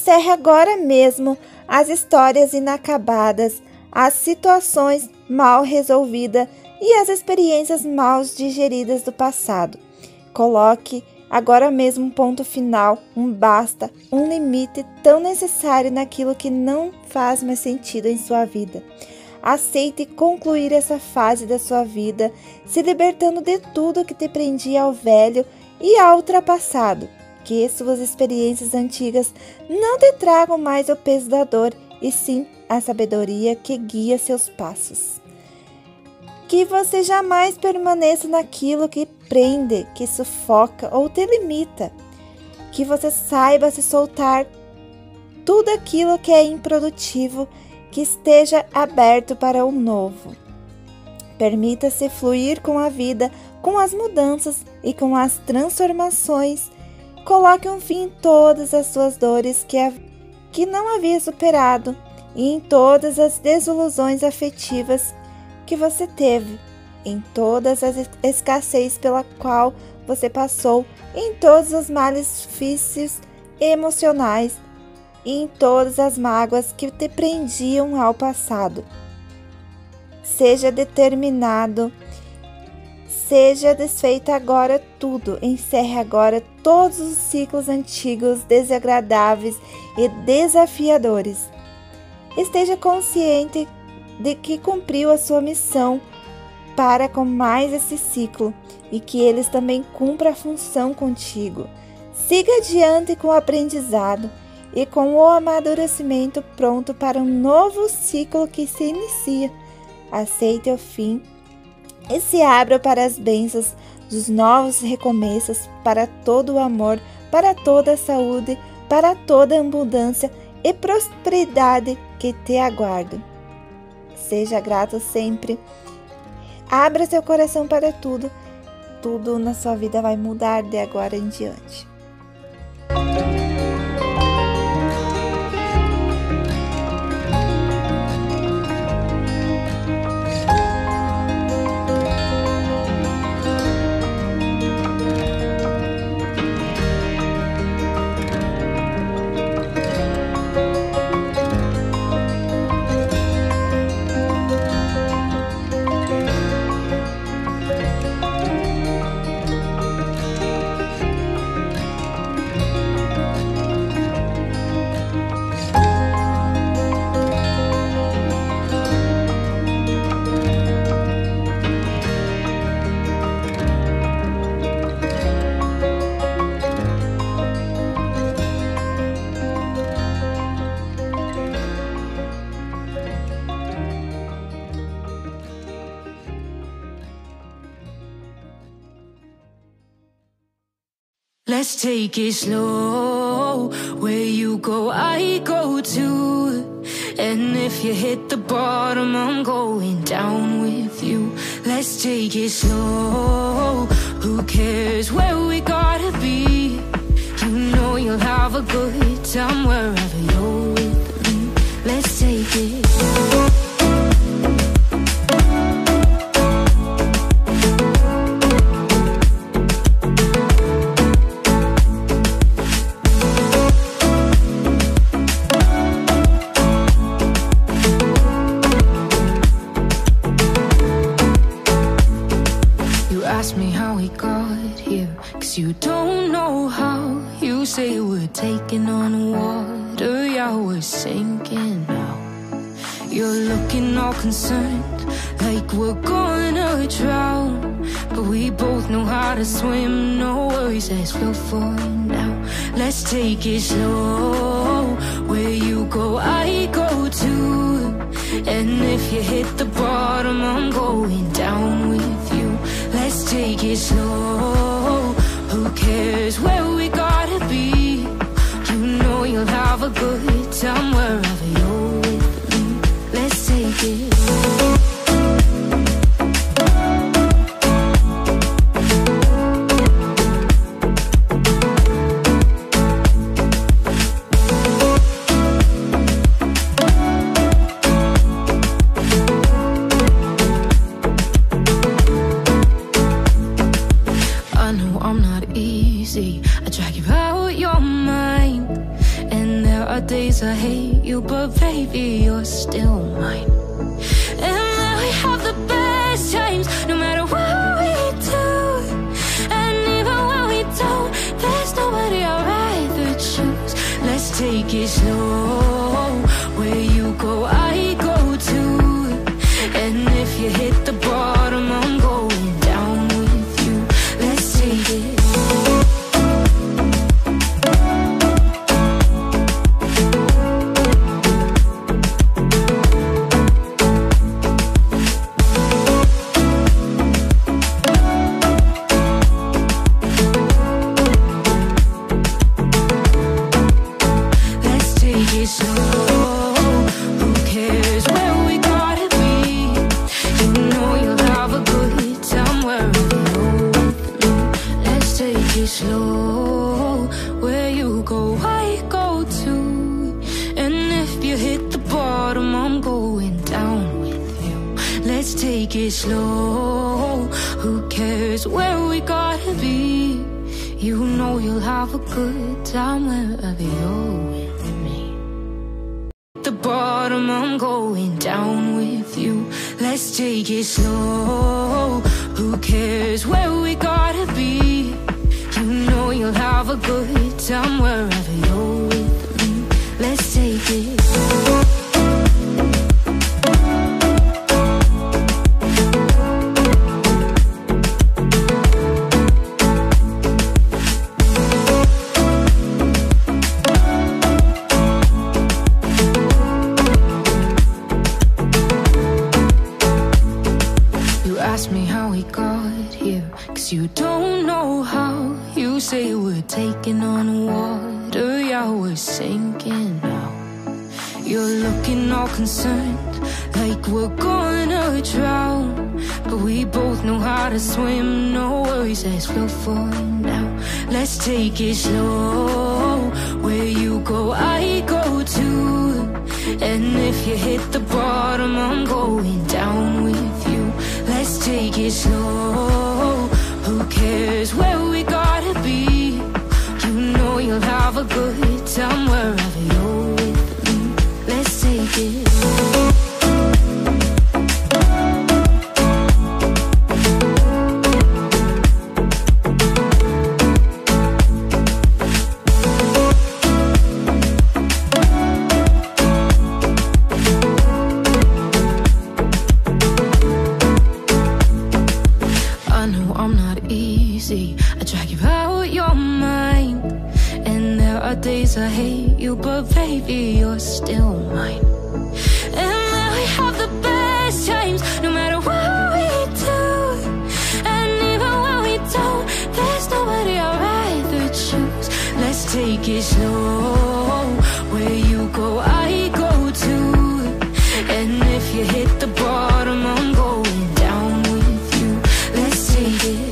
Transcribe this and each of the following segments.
Encerre agora mesmo as histórias inacabadas, as situações mal resolvidas e as experiências mal digeridas do passado. Coloque agora mesmo um ponto final, um basta, um limite tão necessário naquilo que não faz mais sentido em sua vida. Aceite concluir essa fase da sua vida, se libertando de tudo que te prendia ao velho e ao ultrapassado. Que suas experiências antigas não te tragam mais o peso da dor, e sim a sabedoria que guia seus passos. Que você jamais permaneça naquilo que prende, que sufoca ou te limita. Que você saiba se soltar tudo aquilo que é improdutivo, que esteja aberto para o novo. Permita-se fluir com a vida, com as mudanças e com as transformações. Coloque um fim em todas as suas dores que não havia superado e em todas as desilusões afetivas que você teve, em todas as escassez pela qual você passou, em todos os malefícios emocionais e em todas as mágoas que te prendiam ao passado. Seja determinado, seja desfeita agora tudo, encerre agora todos os ciclos antigos, desagradáveis e desafiadores. Esteja consciente de que cumpriu a sua missão para com mais esse ciclo e que eles também cumpram a função contigo. Siga adiante com o aprendizado e com o amadurecimento pronto para um novo ciclo que se inicia. Aceite o fim e se abra para as bênçãos dos novos recomeços, para todo o amor, para toda a saúde, para toda a abundância e prosperidade que te aguardo. Seja grato sempre. Abra seu coração para tudo. Tudo na sua vida vai mudar de agora em diante. Let's take it slow. Where you go, I go too. And if you hit the bottom, I'm going down with you. Let's take it slow. Who cares where we gotta be? You know you'll have a good time wherever you're with me. Let's take it slow. Ask me how we got here, 'cause you don't know how. You say we're taking on water, yeah, we're sinking now. You're looking all concerned, like we're gonna drown. But we both know how to swim, no worries as we'll find out. Let's take it slow. Where you go, I go too. And if you hit the bottom, I'm going down with you. Let's take it slow. Who cares where we gotta be? You know you'll have a good time wherever you're with me. Let's take it slow. days I hate you, but baby, you're still mine. And now we have the best times, no matter what we do. And even when we don't, there's nobody I'd rather choose. Let's take it slow. Where you go, I go too. And if you hit the bottom, I'm going down with you. Let's take it. Slow, where you go, I go too. And if you hit the bottom, I'm going down with you. Let's take it slow. Who cares where we gotta be? You know you'll have a good time wherever you're with me. The bottom, I'm going down with you. Let's take it slow. Who cares where we gotta be? You know you'll have a good time wherever you're with me. Let's take it. You ask me how we got here, 'cause you don't know how. You say we're taking on water, yeah, we're sinking now. You're looking all concerned, like we're gonna drown. But we both know how to swim, no worries, let's float for now. Let's take it slow. Where you go, I go too. And if you hit the bottom, I'm going down with you. Let's take it slow. Who cares where we gotta be? You know you'll have a good time wherever you're with me. Let's take it. I know I'm not easy, I drag you out your mind. And there are days I hate you, but baby, you're still mine. And now we have the best times, no matter what we do. And even when we don't, there's nobody I'd rather choose. Let's take it slow. Where you go, I go too. And if you hit the bottom, I'm going down with you. Let's take it.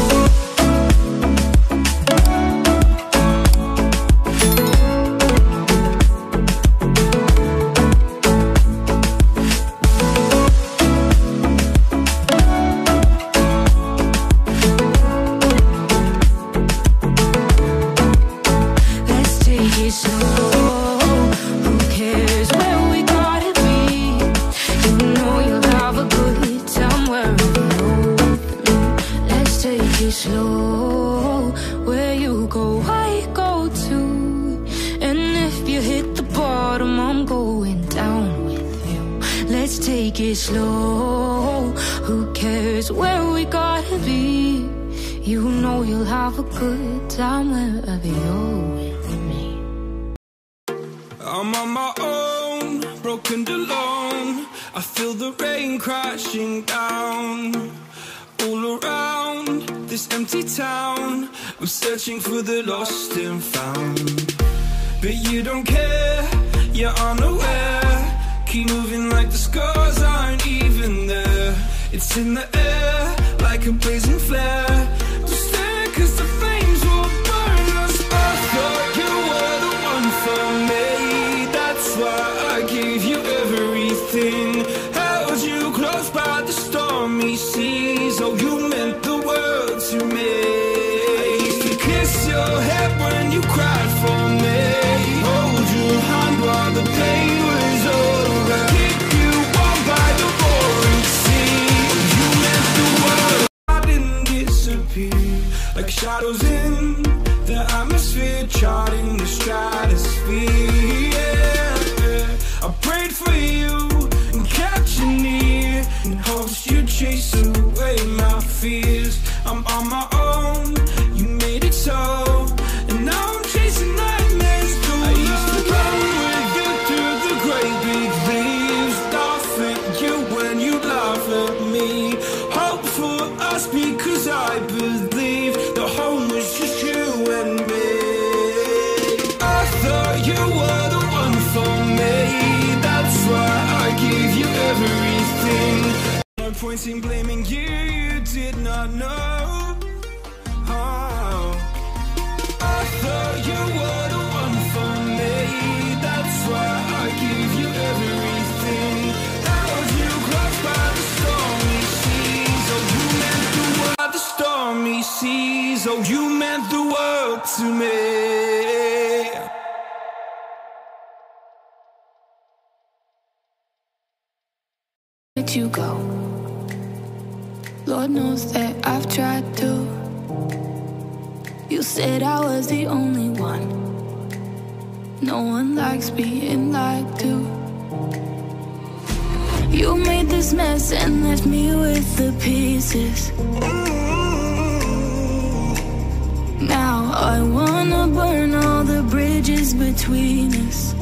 Slow, where you go, I go too. And if you hit the bottom, I'm going down with you. Let's take it slow. Who cares where we gotta be? You know you'll have a good time wherever you're with me. I'm on my own, broken and alone. I feel the rain crashing down all around this empty town. I'm searching for the lost and found, but you don't care, you're unaware. Keep moving like the scars aren't even there. It's in the air like a blazing flare. Don't stare, 'cause the flames will burn us. I thought you were the one for me. That's why I gave you everything. Held you close by the stormy seas. Oh, you meant the world to me. I used to kiss your head when you cried for me. Hold your hand while point in blaming you, you did not know. Oh, I thought you were the one for me, that's why I give you everything. Held you close by the stormy seas, oh you meant the world. The stormy seas, oh you meant the world to me. Let you go. Lord knows that I've tried to. You said I was the only one. No one likes being lied to. You made this mess and left me with the pieces. Now I wanna burn all the bridges between us.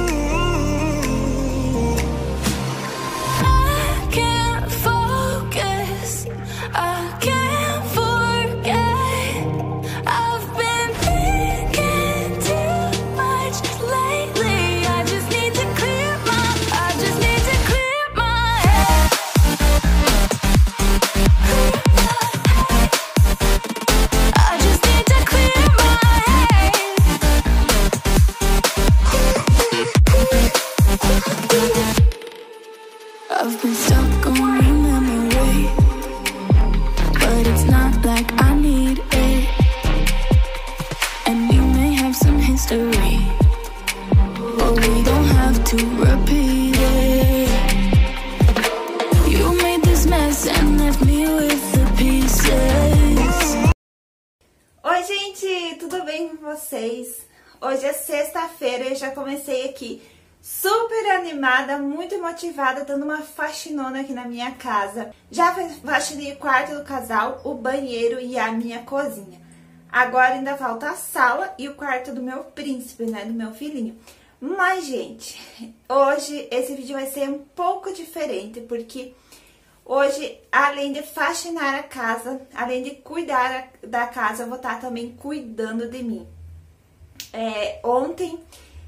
I've been stuck on your memory, but it's not like I need it. And we may have some history, but we don't have to repeat it. You made this mess and left me with the pieces. Oi gente, tudo bem com vocês? Hoje é sexta-feira e eu já comecei aqui super animada, muito motivada, dando uma faxinona aqui na minha casa. Já faxinei o quarto do casal, o banheiro e a minha cozinha. Agora ainda falta a sala e o quarto do meu príncipe, né, do meu filhinho. Mas, gente, hoje esse vídeo vai ser um pouco diferente, porque hoje, além de faxinar a casa, além de cuidar da casa, eu vou estar também cuidando de mim. Ontem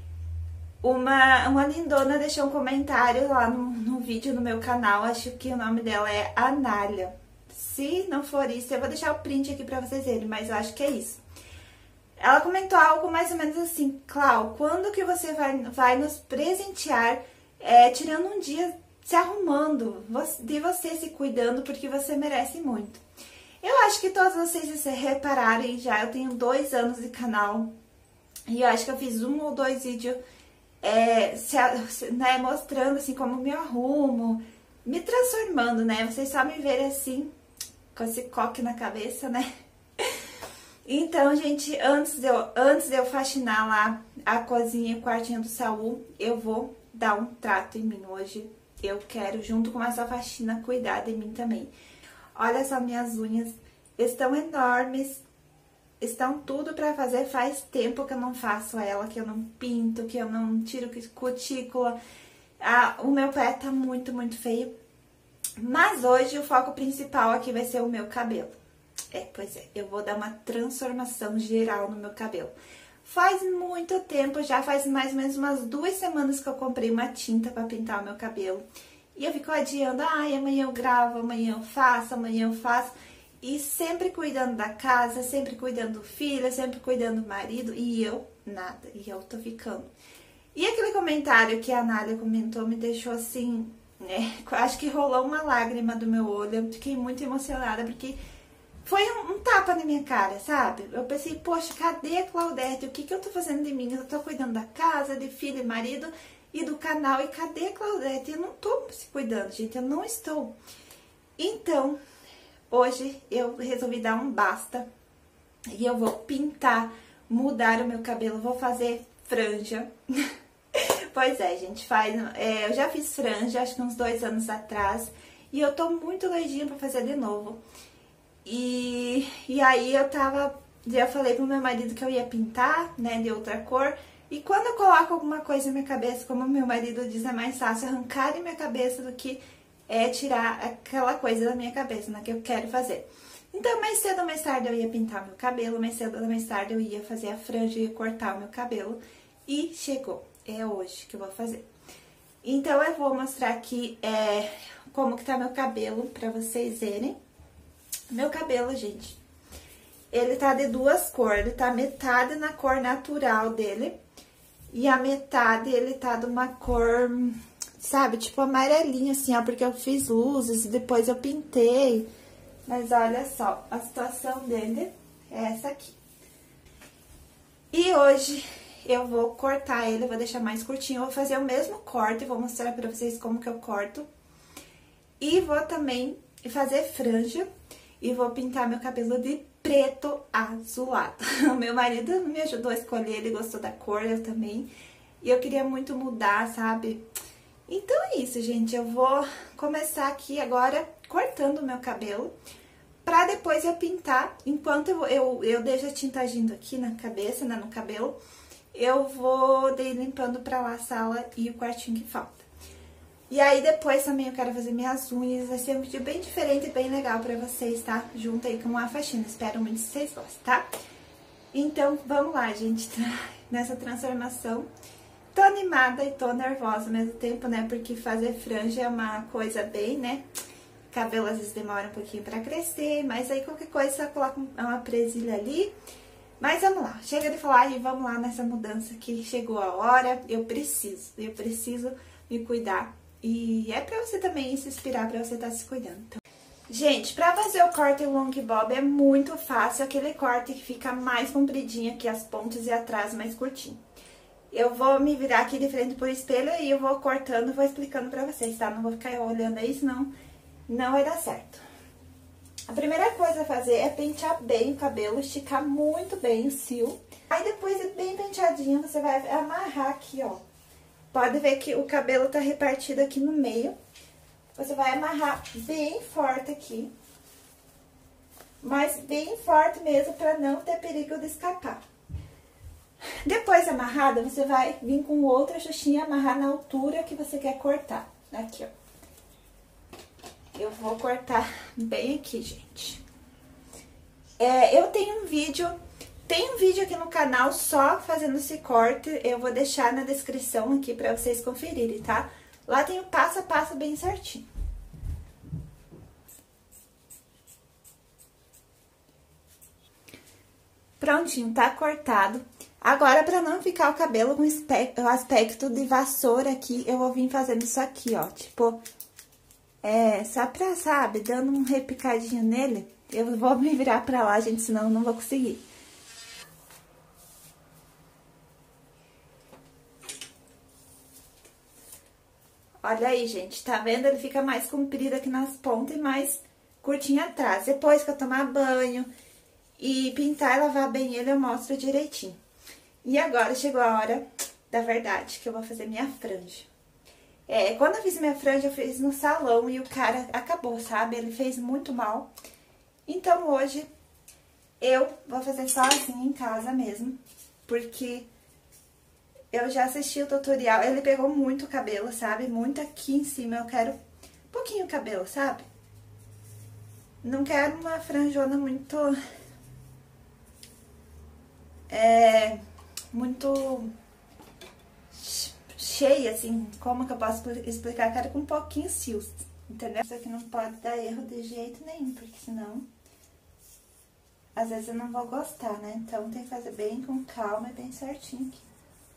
uma lindona deixou um comentário lá no vídeo no meu canal, acho que o nome dela é Anália. Se não for isso, eu vou deixar o print aqui pra vocês verem, mas eu acho que é isso. Ela comentou algo mais ou menos assim: Clau, quando que você vai nos presentear tirando um dia se arrumando, de você se cuidando, porque você merece muito. Eu acho que todos vocês se repararem já, eu tenho 2 anos de canal e eu acho que eu fiz 1 ou 2 vídeos né, mostrando assim como me arrumo, me transformando, né? Vocês só me verem assim, com esse coque na cabeça, né? Então, gente, antes de eu faxinar lá a cozinha e o quartinho do Saul, eu vou dar um trato em mim hoje. Eu quero, junto com essa faxina, cuidar de mim também. Olha só, minhas unhas estão enormes. Estão tudo pra fazer, faz tempo que eu não faço ela, que eu não pinto, que eu não tiro cutícula. O meu pé tá muito, muito feio. Mas hoje o foco principal aqui vai ser o meu cabelo. Pois é, eu vou dar uma transformação geral no meu cabelo. Faz muito tempo, já faz mais ou menos umas 2 semanas que eu comprei uma tinta pra pintar o meu cabelo. E eu fico adiando, amanhã eu gravo, amanhã eu faço. E sempre cuidando da casa, sempre cuidando do filho, sempre cuidando do marido, e eu nada, e eu tô ficando. E aquele comentário que a Anália comentou me deixou assim, acho que rolou uma lágrima do meu olho, eu fiquei muito emocionada, porque foi um tapa na minha cara, sabe? Eu pensei, poxa, cadê a Claudete? O que eu tô fazendo de mim? Eu tô cuidando da casa, de filho e marido e do canal, e cadê a Claudete? Eu não tô se cuidando, gente, eu não estou. Então, hoje eu resolvi dar um basta e eu vou pintar, mudar o meu cabelo, vou fazer franja. Pois é, gente, eu já fiz franja, acho que uns 2 anos atrás, e eu tô muito doidinha pra fazer de novo. E aí eu falei pro meu marido que eu ia pintar, né, de outra cor, e quando eu coloco alguma coisa na minha cabeça, como meu marido diz, é mais fácil arrancar da minha cabeça do que tirar aquela coisa da minha cabeça, né, que eu quero fazer. Então, mais cedo ou mais tarde eu ia pintar meu cabelo, mais cedo ou mais tarde eu ia fazer a franja, eu ia cortar o meu cabelo, e chegou. É hoje que eu vou fazer. Então, eu vou mostrar aqui como que tá meu cabelo, pra vocês verem. Meu cabelo, gente, ele tá de duas cores. Ele tá metade na cor natural dele e a metade ele tá de uma cor, sabe, tipo amarelinha, assim, ó, porque eu fiz luzes e depois eu pintei. Mas olha só, a situação dele é essa aqui. E hoje eu vou cortar ele, vou deixar mais curtinho, eu vou fazer o mesmo corte, vou mostrar pra vocês como que eu corto. E vou também fazer franja e vou pintar meu cabelo de preto azulado. O meu marido me ajudou a escolher, ele gostou da cor, eu também. E eu queria muito mudar, sabe? Então é isso, gente. Eu vou começar aqui agora cortando o meu cabelo, pra depois eu pintar. Enquanto eu deixo a tinta agindo aqui na cabeça, né, no cabelo, eu vou daí limpando pra lá a sala e o quartinho que falta. E aí depois também eu quero fazer minhas unhas, vai ser um vídeo bem diferente e bem legal pra vocês, tá? Junto aí com a faxina, espero muito que vocês gostem, tá? Então, vamos lá, gente, nessa transformação. Tô animada e tô nervosa ao mesmo tempo, né? Porque fazer franja é uma coisa bem, né? Cabelo às vezes demora um pouquinho pra crescer, mas aí qualquer coisa só coloca uma presilha ali. Mas vamos lá, chega de falar e vamos lá nessa mudança que chegou a hora. Eu preciso me cuidar. E é pra você também se inspirar, pra você estar se cuidando. Então, gente, pra fazer o corte long bob é muito fácil. Aquele corte que fica mais compridinho aqui as pontas e atrás mais curtinho. Eu vou me virar aqui de frente pro espelho e eu vou cortando, vou explicando pra vocês, tá? Não vou ficar olhando aí, senão não vai dar certo. A primeira coisa a fazer é pentear bem o cabelo, esticar muito bem o fio. Aí depois, bem penteadinho, você vai amarrar aqui, ó. Pode ver que o cabelo tá repartido aqui no meio. Você vai amarrar bem forte aqui. Mas bem forte mesmo, pra não ter perigo de escapar. Depois amarrada, você vai vir com outra xuxinha e amarrar na altura que você quer cortar. Aqui, ó. Eu vou cortar bem aqui, gente. Eu tenho um vídeo... Tem um vídeo aqui no canal só fazendo esse corte, eu vou deixar na descrição aqui pra vocês conferirem, tá? Lá tem o passo a passo bem certinho. Prontinho, tá cortado. Agora, pra não ficar o cabelo com o aspecto de vassoura aqui, eu vou vir fazendo isso aqui, ó. Tipo, só pra, sabe, dando um repicadinho nele. Eu vou me virar pra lá, gente, senão eu não vou conseguir. Olha aí, gente, tá vendo? Ele fica mais comprido aqui nas pontas e mais curtinho atrás. Depois que eu tomar banho e pintar e lavar bem ele, eu mostro direitinho. E agora chegou a hora da verdade, que eu vou fazer minha franja. Quando eu fiz minha franja, eu fiz no salão e o cara acabou, sabe? Ele fez muito mal. Então, hoje, eu vou fazer sozinha em casa mesmo, porque... Eu já assisti o tutorial, ele pegou muito cabelo, sabe? Muito aqui em cima, eu quero pouquinho cabelo, sabe? Não quero uma franjona muito... muito cheia, assim, como que eu posso explicar? Eu quero com um pouquinho fios, entendeu? Isso aqui não pode dar erro de jeito nenhum, porque senão... Às vezes eu não vou gostar, né? Então tem que fazer bem com calma e bem certinho aqui.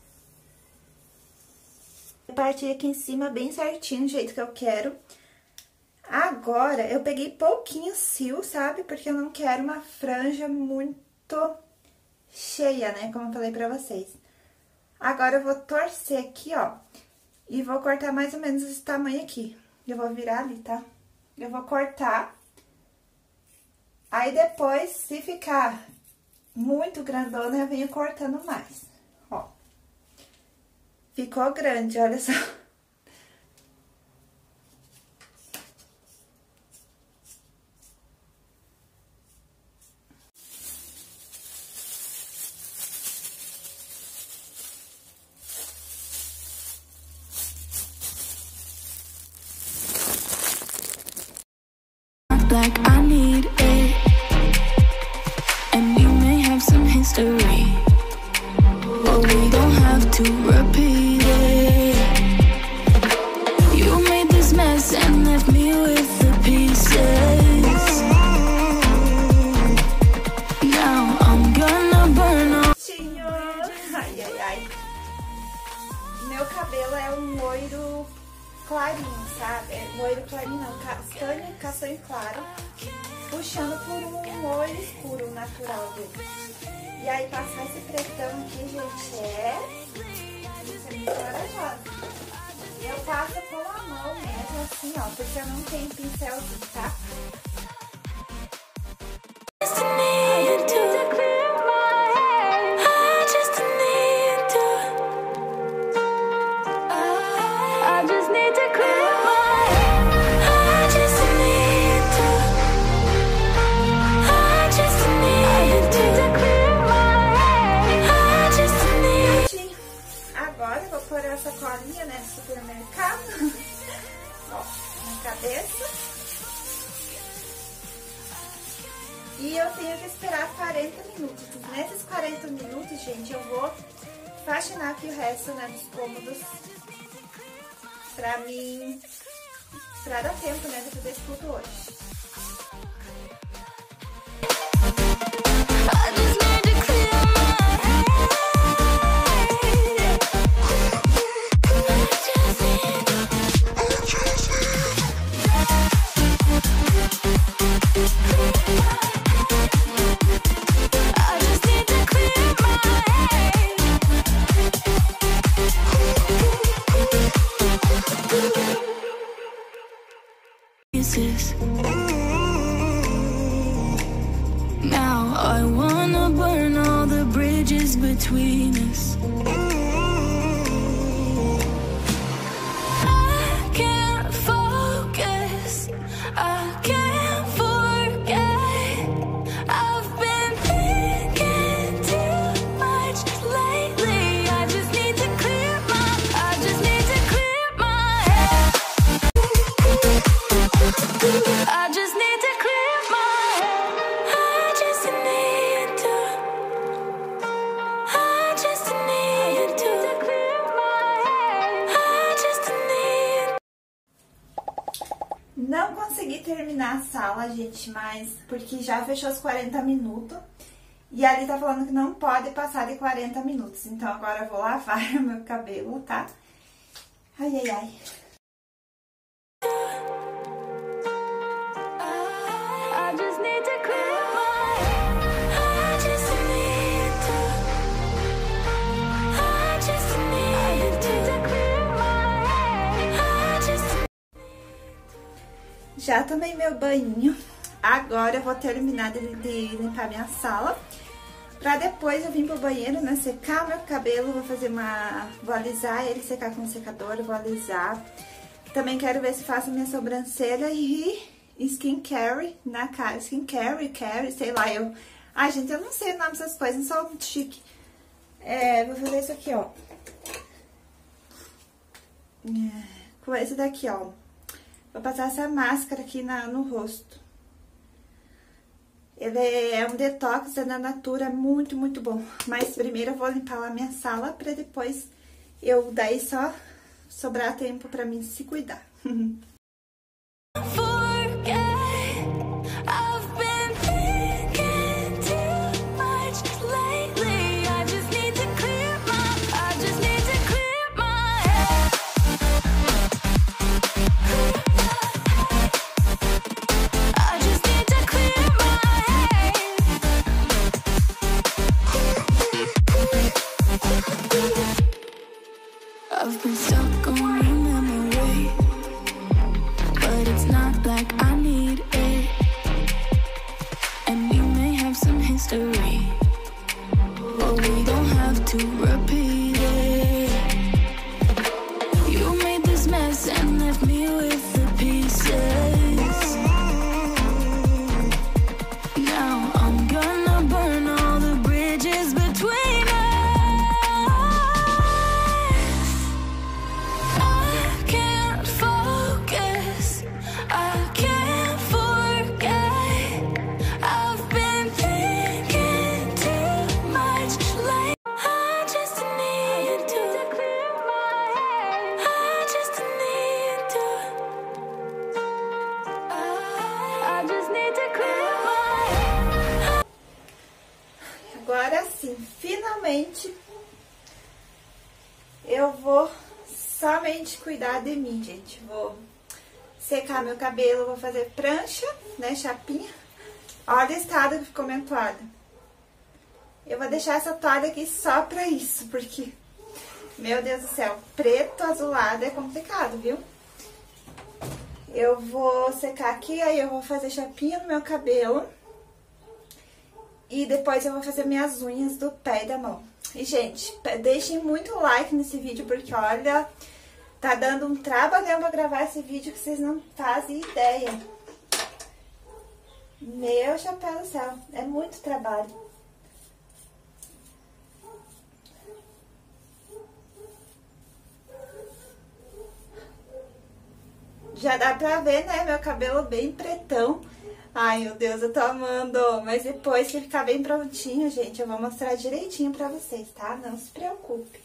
Parti aqui em cima bem certinho, do jeito que eu quero. Agora, eu peguei pouquinho fio, sabe? Porque eu não quero uma franja muito cheia, né? Como eu falei pra vocês. Agora, eu vou torcer aqui, ó. E vou cortar mais ou menos esse tamanho aqui. Eu vou virar ali, tá? Eu vou cortar. Aí, depois, se ficar muito grandona, eu venho cortando mais. Ó. Ficou grande, olha só. Like I need it, and you may have some history, but we don't have to repeat it. loiro clarinho, sabe? Loiro clarinho não, castanho claro, puxando por um olho escuro natural dele. E aí passar esse pretão aqui, gente, isso é muito corajosa. Eu passo com a mão mesmo, assim, ó, porque eu não tenho pincelzinho, tá? Essa colinha, né, do supermercado, ó, na cabeça. E eu tenho que esperar 40 minutos. Nesses 40 minutos, gente, eu vou faxinar aqui o resto, né, dos cômodos pra dar tempo, né, de fazer isso tudo hoje. Now I wanna burn all the bridges between us. I can't focus, I can't forget. I've been thinking too much lately. I just need to clear my head. I just need to clear my head. I just need to clear my head. I just need. Não consegui terminar a sala, gente, mas porque já fechou os 40 minutos. E ali tá falando que não pode passar de 40 minutos. Então agora eu vou lavar o meu cabelo, tá? Ai, ai, ai. Já tomei meu banho, agora eu vou terminar de limpar minha sala, pra depois eu vir pro banheiro, né, secar o meu cabelo, vou alisar ele, secar com o secador, vou alisar. Também quero ver se faço minha sobrancelha e skincare na cara, care, sei lá, ai gente, eu não sei o nome dessas coisas, não sou muito chique. Vou fazer isso aqui, ó, com esse daqui, ó. Vou passar essa máscara aqui no rosto. Ele é um detox, é da Natura, muito, muito bom. Mas primeiro eu vou limpar lá minha sala, pra depois daí só sobrar tempo pra mim se cuidar. I've been stuck on your memory. realmente cuidar de mim, gente. Vou secar meu cabelo, vou fazer prancha, né, chapinha. Olha o estado que ficou minha toalha. Eu vou deixar essa toalha aqui só pra isso, porque, meu Deus do céu, preto azulado é complicado, viu? Eu vou secar aqui, aí eu vou fazer chapinha no meu cabelo. E depois eu vou fazer minhas unhas do pé e da mão. E, gente, deixem muito like nesse vídeo, porque, olha, tá dando um trabalhão pra gravar esse vídeo que vocês não fazem ideia. Meu chapéu do céu, é muito trabalho. Já dá pra ver, né, meu cabelo bem pretão. Ai, meu Deus, eu tô amando. Mas depois que ficar bem prontinho, gente, eu vou mostrar direitinho pra vocês, tá? Não se preocupe.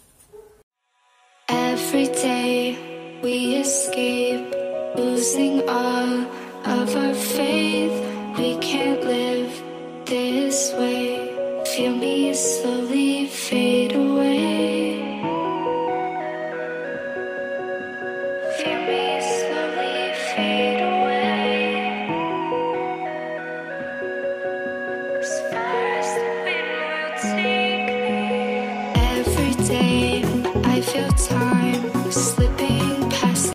Every day we escape, losing all of our faith. We can't live this way. Feel me slowly fade away. Feel me slowly fade away. As far as the wind will take me. Every day I feel time slipping past.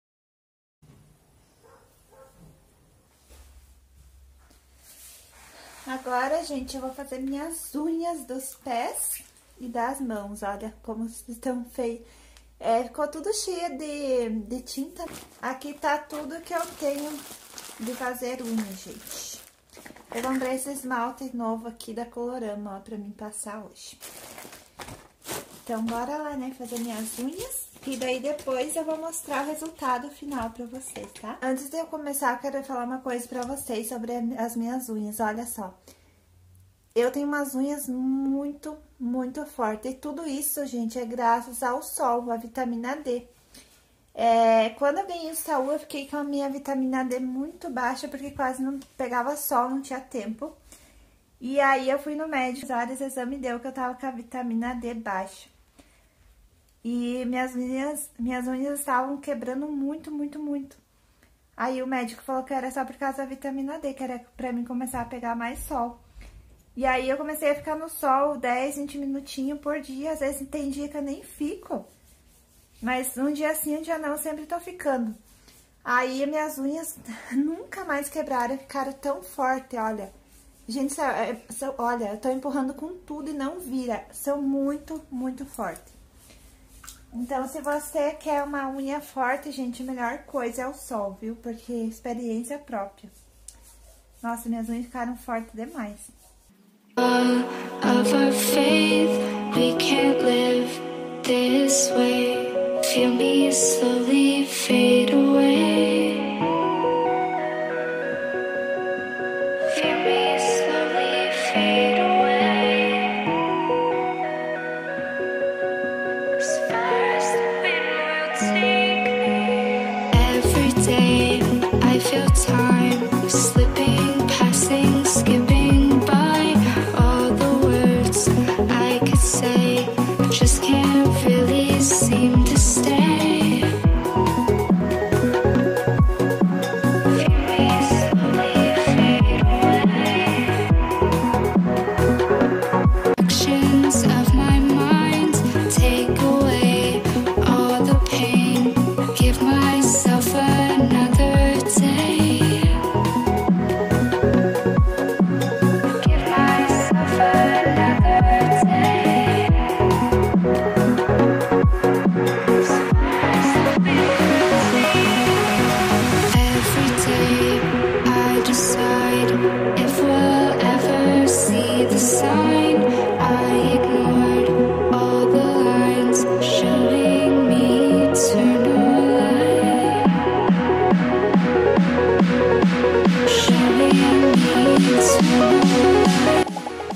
Agora, gente, eu vou fazer minhas unhas dos pés e das mãos. Olha como estão feias. Ficou tudo cheio de tinta. Aqui tá tudo que eu tenho de fazer unha, gente. Eu comprei esse esmalte novo aqui da Colorama, ó, pra mim passar hoje. Então, bora lá, né, fazer minhas unhas. E daí depois eu vou mostrar o resultado final pra vocês, tá? Antes de eu começar, eu quero falar uma coisa pra vocês sobre as minhas unhas. Olha só. Eu tenho umas unhas muito, muito fortes. E tudo isso, gente, é graças ao sol, a vitamina D. Quando eu ganhei o Saúl, eu fiquei com a minha vitamina D muito baixa, porque quase não pegava sol, não tinha tempo. E aí eu fui no médico, vários exames deu que eu tava com a vitamina D baixa. E minhas unhas estavam quebrando muito, muito, muito. Aí o médico falou que era só por causa da vitamina D, que era pra mim começar a pegar mais sol. E aí eu comecei a ficar no sol 10, 20 minutinhos por dia. Às vezes tem dia que eu nem fico. Mas um dia sim, um dia não, eu sempre tô ficando. Aí minhas unhas nunca mais quebraram, ficaram tão fortes, olha. Gente, olha, eu tô empurrando com tudo e não vira. São muito, muito fortes. Então, se você quer uma unha forte, gente, a melhor coisa é o sol, viu? Porque experiência própria. Nossa, minhas unhas ficaram fortes demais. All of our faith, we can't live this way. Feel me slowly fade away. Feel me slowly fade away. As far as the wind will take me. Every day I feel time slipping, passing, skipping by. All the words I could say just can't really seem to stay. Feel me slowly fade away. Actions of my mind take away all the pain. Give myself another day. Give myself another day. Every day I decide if we'll ever see the sign. I ignored all the lines showing me eternal light. Showing me eternal light.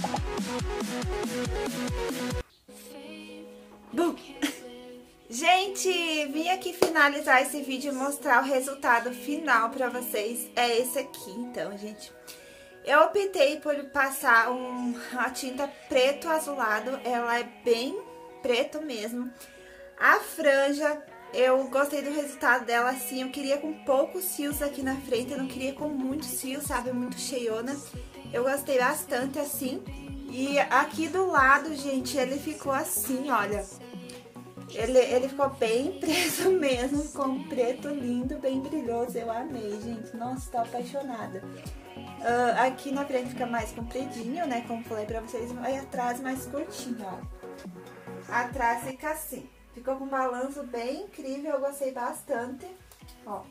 Bum! Gente, vim aqui finalizar esse vídeo e mostrar o resultado final pra vocês. É esse aqui, então, gente. Eu optei por passar uma tinta preto azulado. Ela é bem preto mesmo. A franja Eu gostei do resultado dela assim, eu queria com poucos fios aqui na frente, eu não queria com muitos fios, sabe, muito cheiona. Eu gostei bastante assim. E aqui do lado, gente, ele ficou assim, olha. Ele ficou bem preso mesmo, ficou um preto lindo, bem brilhoso. Eu amei, gente. Nossa, tô apaixonada. Aqui na frente fica mais compridinho, né, como falei pra vocês. Aí atrás mais curtinho, ó. Atrás fica assim. Ficou com um balanço bem incrível, eu gostei bastante. Ó.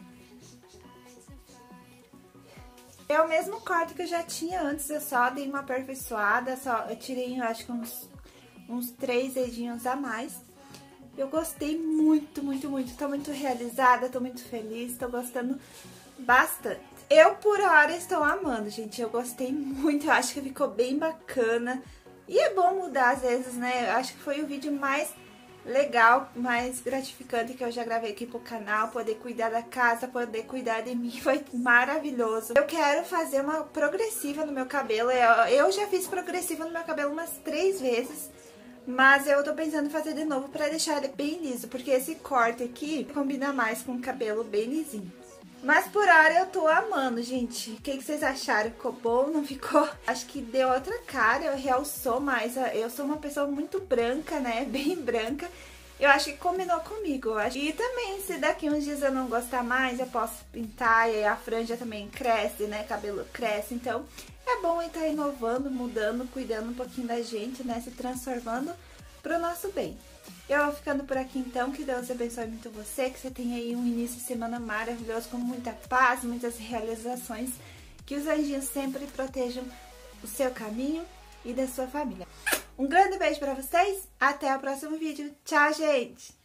É o mesmo corte que eu já tinha antes, eu só dei uma aperfeiçoada, eu tirei, eu acho que uns 3 dedinhos a mais. Eu gostei muito, muito, muito. Tô muito realizada, tô muito feliz, tô gostando bastante. Eu, por hora, estou amando, gente. Eu gostei muito, eu acho que ficou bem bacana. E é bom mudar às vezes, né? Eu acho que foi o vídeo mais legal, mais gratificante que eu já gravei aqui pro canal. Poder cuidar da casa, poder cuidar de mim, foi maravilhoso. Eu quero fazer uma progressiva no meu cabelo. Eu já fiz progressiva no meu cabelo umas 3 vezes. Mas eu tô pensando em fazer de novo pra deixar ele bem liso, porque esse corte aqui combina mais com o cabelo bem lisinho. Mas por hora eu tô amando, gente. O que vocês acharam? Ficou bom? Não ficou? Acho que deu outra cara, eu realçou mais. Eu sou uma pessoa muito branca, né? Bem branca. Eu acho que combinou comigo. E também, se daqui uns dias eu não gostar mais, eu posso pintar e a franja também cresce, né? Cabelo cresce, então é bom estar inovando, mudando, cuidando um pouquinho da gente, né? Se transformando pro nosso bem. Eu vou ficando por aqui então, que Deus abençoe muito você, que você tenha aí um início de semana maravilhoso, com muita paz, muitas realizações, que os anjinhos sempre protejam o seu caminho e da sua família. Um grande beijo pra vocês, até o próximo vídeo. Tchau, gente!